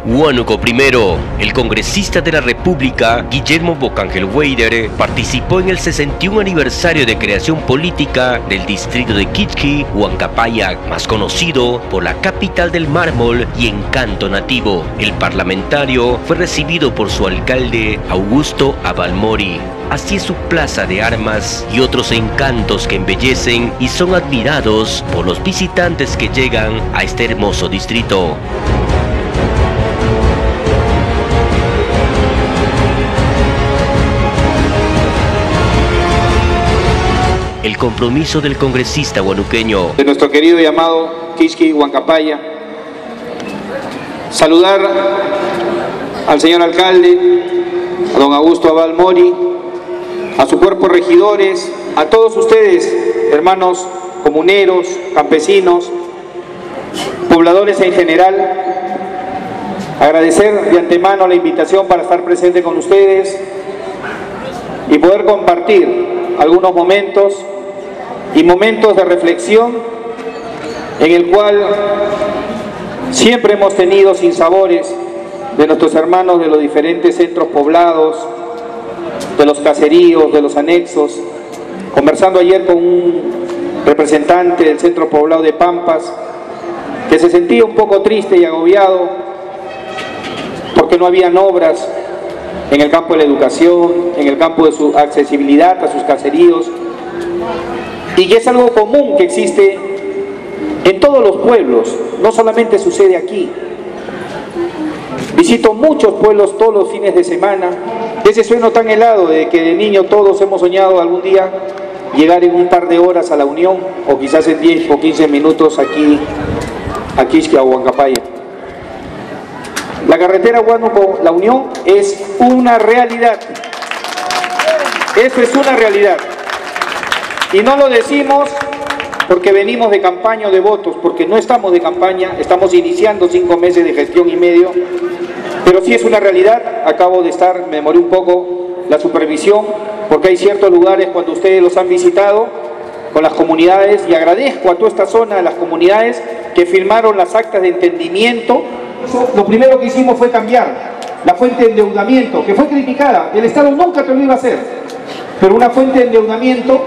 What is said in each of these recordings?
Huánuco I, el congresista de la República, Guillermo Bocángel Weider, participó en el 61 aniversario de creación política del distrito de Quichqui, Huancapayac, más conocido por la capital del mármol y encanto nativo. El parlamentario fue recibido por su alcalde, Augusto Abalmori. Así es su plaza de armas y otros encantos que embellecen y son admirados por los visitantes que llegan a este hermoso distrito. El compromiso del congresista huanuqueño de nuestro querido y amado Quichqui, Huancapaya. Saludar al señor alcalde, a don Augusto Abalmori, a su cuerpo de regidores, a todos ustedes, hermanos comuneros, campesinos, pobladores en general. Agradecer de antemano la invitación para estar presente con ustedes y poder compartir algunos momentos y momentos de reflexión en el cual siempre hemos tenido sinsabores de nuestros hermanos de los diferentes centros poblados, de los caseríos, de los anexos. Conversando ayer con un representante del centro poblado de Pampas que se sentía un poco triste y agobiado porque no habían obras en el campo de la educación, en el campo de su accesibilidad a sus caseríos, y que es algo común que existe en todos los pueblos, no solamente sucede aquí. Visito muchos pueblos todos los fines de semana, de ese sueño tan helado de que de niño todos hemos soñado algún día llegar en un par de horas a la Unión, o quizás en 10 o 15 minutos aquí a Quichqui, a Huancapaya. La carretera Huánuco-La Unión es una realidad. Eso es una realidad. Y no lo decimos porque venimos de campaña o de votos, porque no estamos de campaña, estamos iniciando 5 meses de gestión y medio, pero sí es una realidad. Acabo de estar, me demoré un poco la supervisión, porque hay ciertos lugares cuando ustedes los han visitado con las comunidades, y agradezco a toda esta zona, a las comunidades que firmaron las actas de entendimiento. Lo primero que hicimos fue cambiar la fuente de endeudamiento, que fue criticada. El Estado nunca te lo iba a hacer, pero una fuente de endeudamiento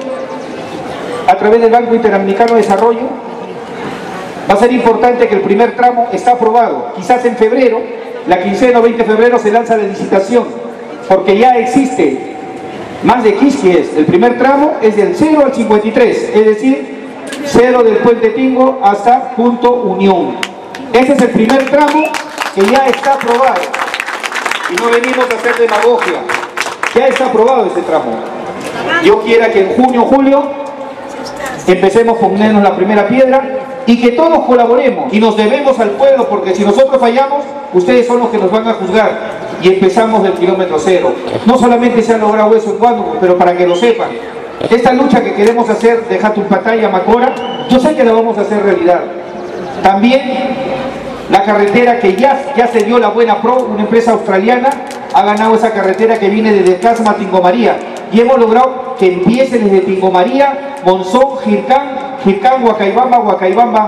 a través del Banco Interamericano de Desarrollo. Va a ser importante que el primer tramo está aprobado. Quizás en febrero, la quincena o 20 de febrero se lanza la licitación, porque ya existe más de Quichqui. El primer tramo es del 0 al 53, es decir, 0 del Puente Tingo hasta Punto Unión. Ese es el primer tramo que ya está aprobado. Y no venimos a hacer demagogia. Ya está aprobado ese tramo. Yo quiero que en junio o julio empecemos a ponernos la primera piedra y que todos colaboremos. Y nos debemos al pueblo, porque si nosotros fallamos, ustedes son los que nos van a juzgar. Y empezamos del kilómetro cero. No solamente se ha logrado eso en Huánuco, pero para que lo sepan, esta lucha que queremos hacer de Jatumpatay a Macora, yo sé que la vamos a hacer realidad. También la carretera que ya se dio la Buena Pro, una empresa australiana, ha ganado esa carretera que viene desde Casma a Tingomaría. Y hemos logrado que empiece desde Tingomaría, Monzón, Jircán, Huacaibamba,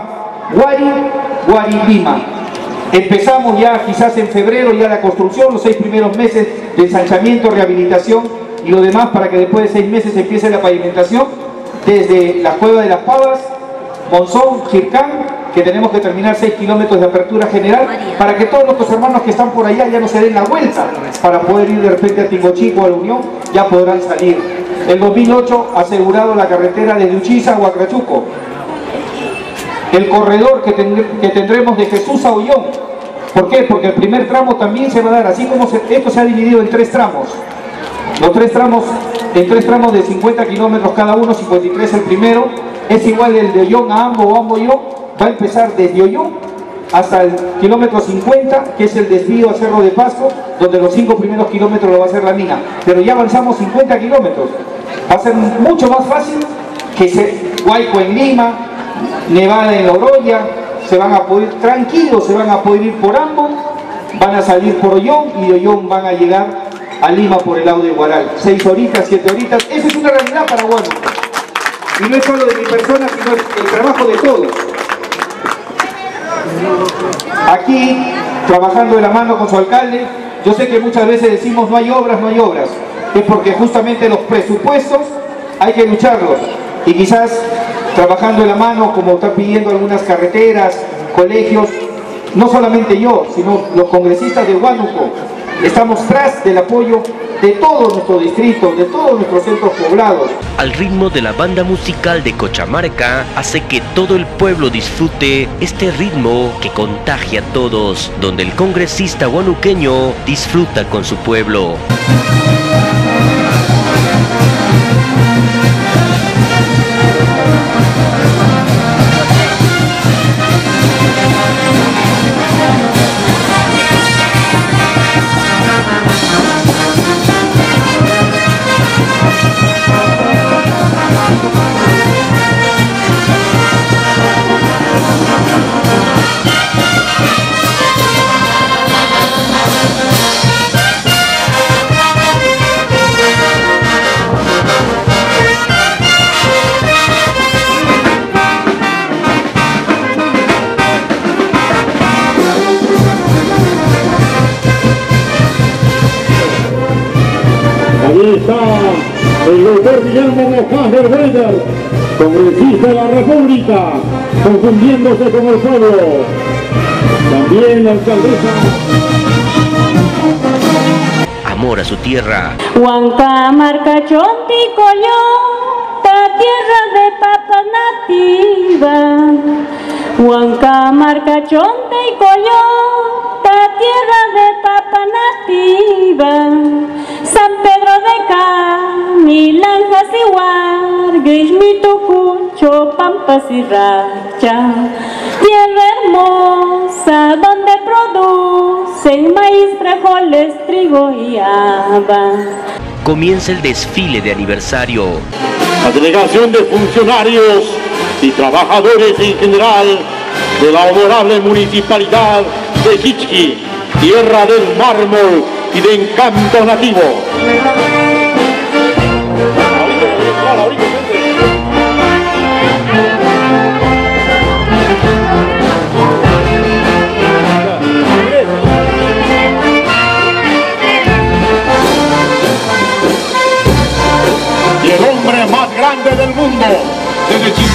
Guari, Lima. Empezamos ya quizás en febrero ya la construcción, los 6 primeros meses de ensanchamiento, rehabilitación y lo demás para que después de 6 meses empiece la pavimentación desde la Cueva de las Pavas, Monzón, Jircán, que tenemos que terminar 6 kilómetros de apertura general para que todos nuestros hermanos que están por allá ya no se den la vuelta para poder ir de repente a Tingochico o a la Unión, ya podrán salir. El 2008 ha asegurado la carretera desde Uchiza a Huacrachuco. El corredor que tendremos de Jesús a Ollón. ¿Por qué? Porque el primer tramo también se va a dar, así como esto se ha dividido en 3 tramos. Los 3 tramos, en 3 tramos de 50 kilómetros cada uno, 53 el primero, es igual el de Ollón a Ambo o Ambo-Ollón, va a empezar desde Ollón hasta el kilómetro 50, que es el desvío a Cerro de Pasco, donde los 5 primeros kilómetros lo va a hacer la mina. Pero ya avanzamos 50 kilómetros. Va a ser mucho más fácil que Huayco en Lima, Nevada en La Oroya, se van a poder, tranquilos, se van a poder ir por Ambo, van a salir por Ollón y de Ollón van a llegar a Lima por el lado de Huaral. 6 horitas, 7 horitas, esa es una realidad para Huánuco. Y no es solo de mi persona, sino el trabajo de todos. Aquí trabajando de la mano con su alcalde. Yo sé que muchas veces decimos no hay obras, no hay obras. Es porque justamente los presupuestos hay que lucharlos. Y quizás trabajando de la mano, como están pidiendo algunas carreteras, colegios, no solamente yo, sino los congresistas de Huánuco, estamos tras del apoyo de todo nuestro distrito, de todos nuestros centros poblados. Al ritmo de la banda musical de Cochamarca, hace que todo el pueblo disfrute este ritmo que contagia a todos, donde el congresista huanuqueño disfruta con su pueblo. Ahí está el doctor Guillermo Bocángel Weider, congresista de la República, confundiéndose con el pueblo. También la alcaldesa. Amor a su tierra. Huancamarca Chonticoyo, ta tierra de papas nativas. Huancamarca Chonticoyo, ta tierra de papas nativas. San Pedro de Camilanjas y Huargues, Mitucucho, Pampas y Racha. Tierra hermosa donde producen maíz, frijoles, trigo y haba. Comienza el desfile de aniversario. La delegación de funcionarios y trabajadores en general de la honorable municipalidad de Kichki, tierra del mármol y de encanto nativo. Y el hombre más grande del mundo desde Chile.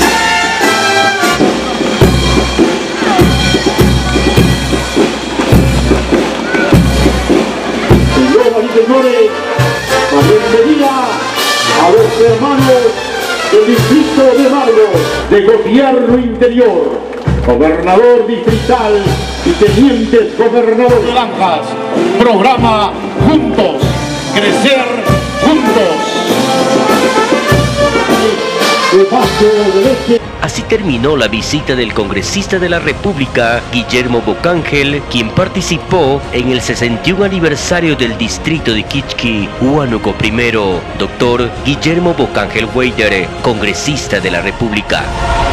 Señores, la bienvenida a los hermanos del distrito de Margos, de gobierno interior, gobernador distrital y tenientes gobernadores de Lanjas. Programa Juntos, Crecer Juntos. Así terminó la visita del congresista de la República, Guillermo Bocángel, quien participó en el 61 aniversario del distrito de Kichki, Huánuco I, doctor Guillermo Bocángel Weider, congresista de la República.